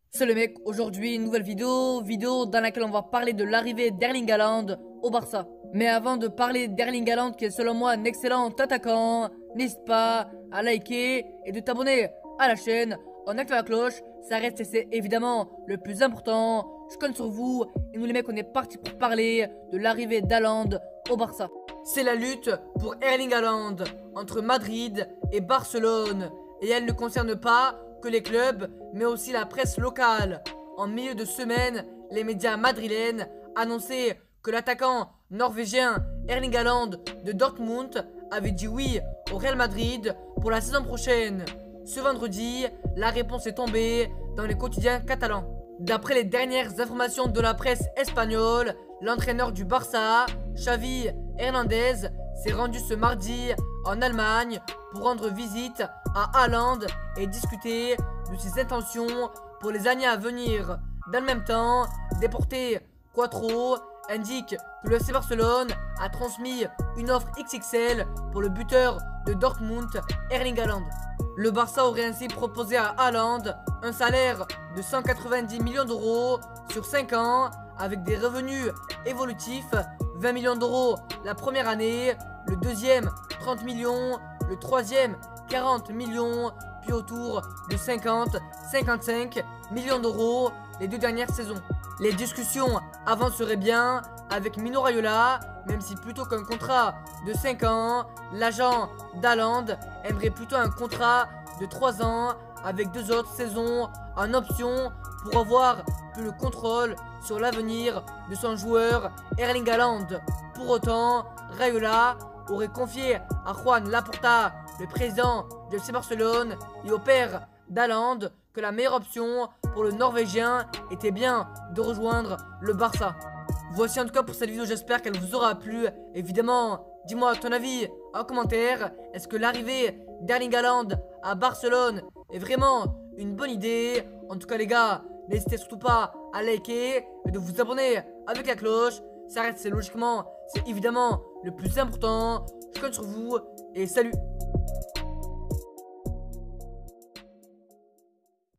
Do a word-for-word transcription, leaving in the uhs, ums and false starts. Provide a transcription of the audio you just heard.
Salut les mecs, aujourd'hui une nouvelle vidéo, vidéo dans laquelle on va parler de l'arrivée d'Erling Haaland au Barça. Mais avant de parler d'Erling Haaland qui est selon moi un excellent attaquant, n'hésite pas à liker et de t'abonner à la chaîne en activant la cloche, ça reste et c'est évidemment le plus important. Je compte sur vous et nous les mecs on est parti pour parler de l'arrivée d'Haaland au Barça. C'est la lutte pour Erling Haaland entre Madrid et Barcelone et elle ne concerne pas que les clubs, mais aussi la presse locale. En milieu de semaine, les médias madrilènes annonçaient que l'attaquant norvégien Erling Haaland de Dortmund avait dit oui au Real Madrid pour la saison prochaine. Ce vendredi, la réponse est tombée dans les quotidiens catalans. D'après les dernières informations de la presse espagnole, l'entraîneur du Barça, Xavi Hernandez, s'est rendu ce mardi en Allemagne pour rendre visite à Haaland et discuter de ses intentions pour les années à venir. Dans le même temps, Deportes Quattro indique que le F C Barcelone a transmis une offre X X L pour le buteur de Dortmund, Erling Haaland. Le Barça aurait ainsi proposé à Haaland un salaire de cent quatre-vingt-dix millions d'euros sur cinq ans avec des revenus évolutifs, vingt millions d'euros la première année, le deuxième trente millions, le troisième quarante millions, puis autour de cinquante à cinquante-cinq millions d'euros les deux dernières saisons. Les discussions avanceraient bien avec Mino Raiola, même si plutôt qu'un contrat de cinq ans, l'agent d'Haaland aimerait plutôt un contrat de trois ans avec deux autres saisons en option pour avoir plus le contrôle sur l'avenir de son joueur Erling Haaland. Pour autant, Raiola aurait confié à Juan Laporta, le président du F C Barcelone, et au père d'Haaland que la meilleure option pour le Norvégien était bien de rejoindre le Barça. Voici en tout cas pour cette vidéo, j'espère qu'elle vous aura plu. Évidemment, dis-moi ton avis en commentaire. Est-ce que l'arrivée d'Erling Haaland à Barcelone est vraiment une bonne idée? En tout cas les gars, n'hésitez surtout pas à liker et de vous abonner avec la cloche. Ça reste, c'est logiquement, c'est évidemment le plus important. Je compte sur vous et salut.